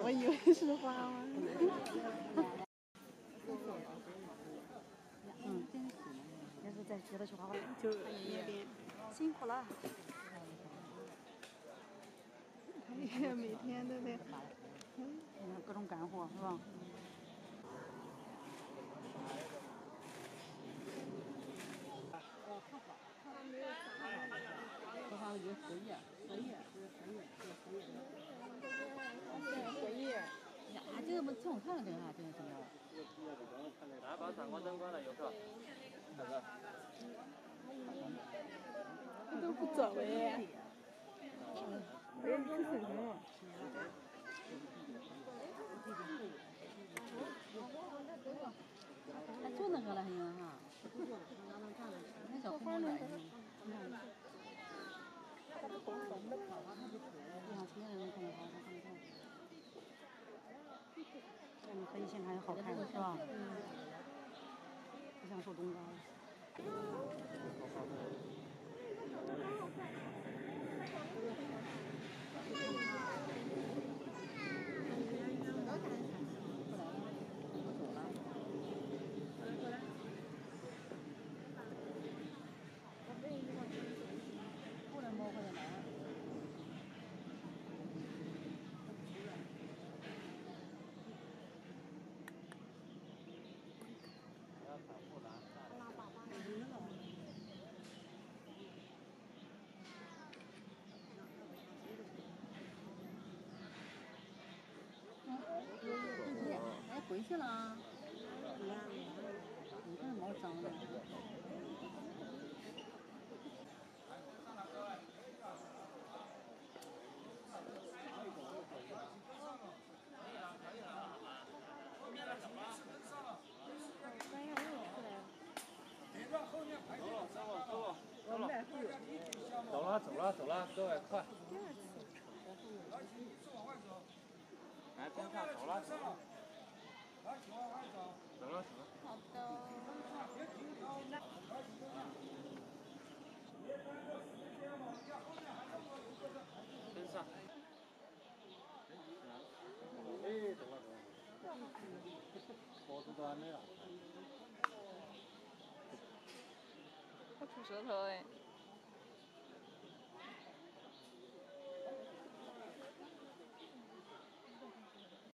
我以为是花吗？ 真是，要是再接着去画画， 就那边辛苦了。 也每天都得， 各种干活是吧？多少一4页， 回忆。 呀，这个挺好看的这个哈，这个什么？ 来，把闪光灯关了，游客。 他都不走了耶。我也吃什么？ 还做那个了，还有哈。那小花呢？ 它是红红的。 你看今天那种红花，它看看。你可以先看好看是吧？不想手动刀。不能摸回来。哎，回去了。你看毛脏的。 走了，各位快！来，跟上，走了。 好的。 跟上。哎，走了。脖子端的呀。 我吐舌头哎。